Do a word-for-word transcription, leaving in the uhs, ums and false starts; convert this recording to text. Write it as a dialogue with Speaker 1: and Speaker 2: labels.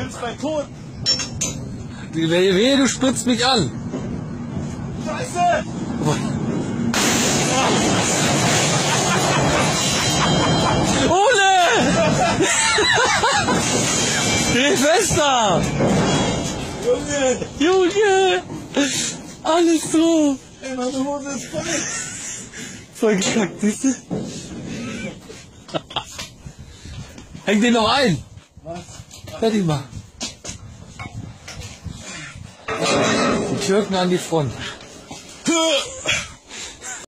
Speaker 1: Schützt mein Tod.
Speaker 2: Wehe, wehe, du spritzt mich an.
Speaker 1: Scheiße!
Speaker 2: Ole! Dreh fester!
Speaker 1: Junge!
Speaker 2: Junge! Alles drauf!
Speaker 1: Ey, meine Hose ist voll!
Speaker 2: Voll gekackt, siehst du? Häng den noch ein!
Speaker 1: Was?
Speaker 2: Fertig mal. Die Türken an die Front.